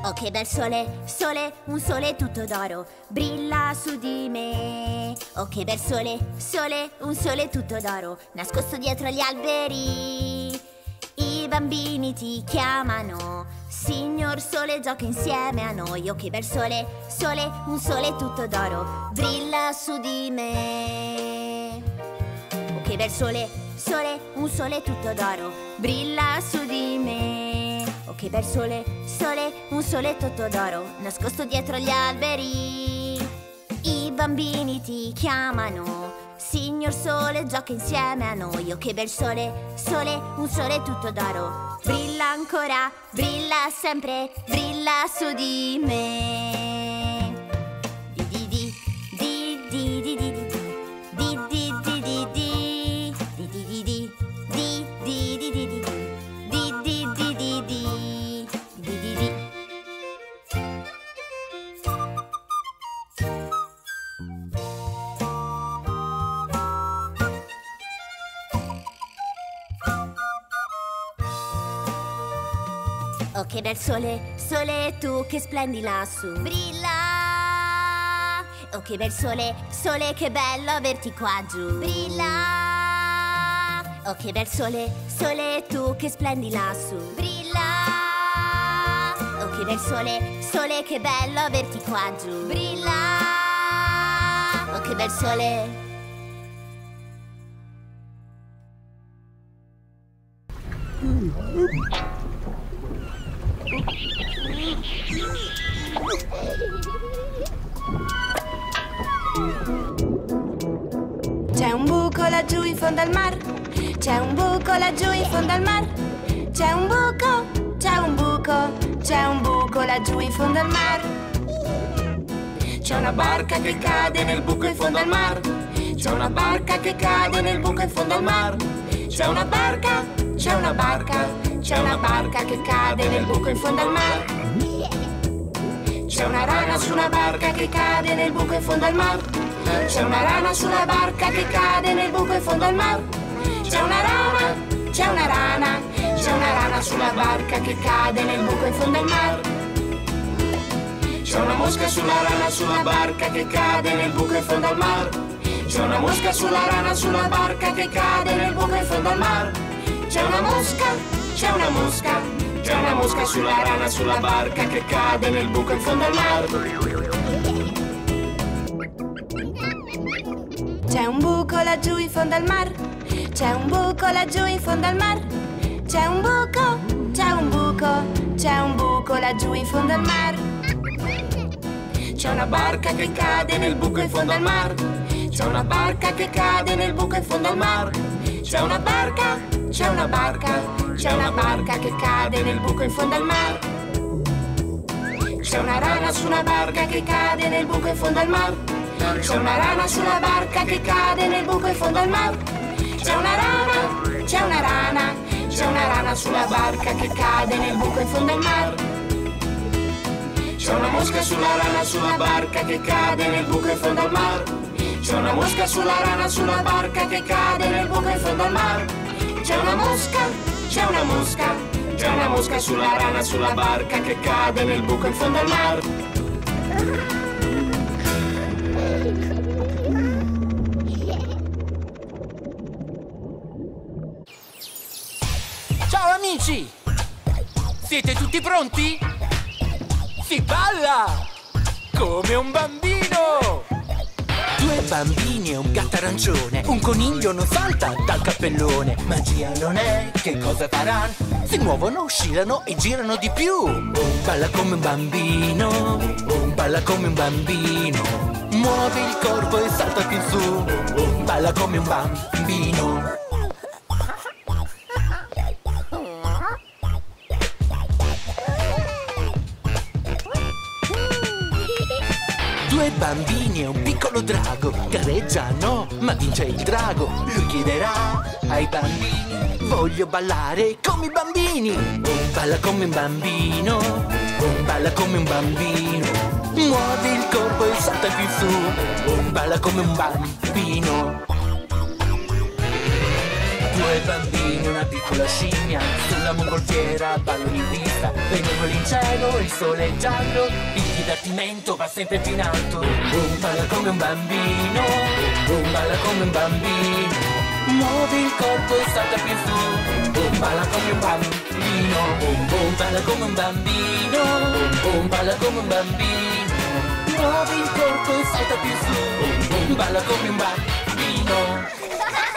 Oh che bel sole, sole, un sole tutto d'oro, brilla su di me. Oh che bel sole, sole, un sole tutto d'oro, nascosto dietro gli alberi. I bambini ti chiamano, signor sole gioca insieme a noi. Oh che bel sole, sole, un sole tutto d'oro, brilla su di me. Oh che bel sole, sole, un sole tutto d'oro, brilla su di me. Oh che bel sole, sole, un sole tutto d'oro, nascosto dietro gli alberi. I bambini ti chiamano, signor sole gioca insieme a noi. Oh che bel sole, sole, un sole tutto d'oro, brilla ancora, brilla sempre, brilla su di me. Di di di, di di di di di di di di di di di di di di di di di di di. Oh che bel sole, sole tu che splendi lassù, brilla. Oh che bel sole, sole che bello averti qua giù, brilla. Oh che bel sole, sole tu che splendi lassù, brilla. Oh che bel sole, sole che bello averti qua giù, brilla. Oh che bel sole. C'è un buco laggiù in fondo al mar, c'è un buco laggiù in fondo al mar, c'è un buco, c'è un buco, c'è un buco laggiù in fondo al mar. C'è una barca che cade nel buco in fondo al mar, c'è una barca che cade nel buco in fondo al mar. C'è una barca, c'è una barca, c'è una barca che cade nel buco in fondo al mar. C'è una rana su una barca che cade nel buco in fondo al mar. C'è una rana sulla barca che cade nel buco in fondo al mar. C'è una rana, c'è una rana, c'è una rana sulla barca che cade nel buco in fondo al mar. C'è una mosca sulla rana sulla barca che cade nel buco in fondo al mar. C'è una mosca sulla rana sulla barca che cade nel buco in fondo al mar. C'è una mosca, c'è una mosca, c'è una mosca sulla rana sulla barca che cade nel buco in fondo al mar. C'è un buco laggiù in fondo al mar, c'è un buco laggiù in fondo al mar. C'è un buco, c'è un buco, c'è un buco laggiù in fondo al mar. C'è una barca che cade nel buco in fondo al mar. C'è una barca che cade nel buco in fondo al mar. C'è una barca, c'è una barca, c'è una barca che cade nel buco in fondo al mar. C'è una rana su una barca che cade nel buco in fondo al mar. C'è una rana sulla barca che cade nel buco in fondo al mar. C'è una rana, c'è una rana, c'è una rana sulla barca che cade nel buco in fondo al mar. C'è una mosca sulla rana sulla barca che cade nel buco in fondo al mar. C'è una mosca sulla rana sulla barca che cade nel buco in fondo al mar. C'è una mosca, c'è una mosca, c'è una mosca sulla rana sulla barca che cade nel buco in fondo al mar. Ciao amici! Siete tutti pronti? Si balla! Come un bambino! Due bambini e un gatto arancione, un coniglio non salta dal cappellone. Magia non è, che cosa faranno? Si muovono, oscillano e girano di più. Balla come un bambino, balla come un bambino. Muove il corpo e salta più in su. Balla come un bambino. Due bambini e un piccolo drago gareggiano, ma vince il drago. Lui chiederà ai bambini: voglio ballare come i bambini. Balla come un bambino, balla come un bambino. Muovi il corpo e salta più su. Balla come un bambino. Due bambini, una piccola scimmia, sulla mongolfiera ballano in pista. Le nuvole in cielo, il sole è giallo, il divertimento va sempre più in alto. Balla come un bambino, balla come un bambino. Muovi il corpo e salta più su, balla come un bambino, balla come un bambino, balla come un bambino. Muovi il corpo e salta più su, balla come un bambino.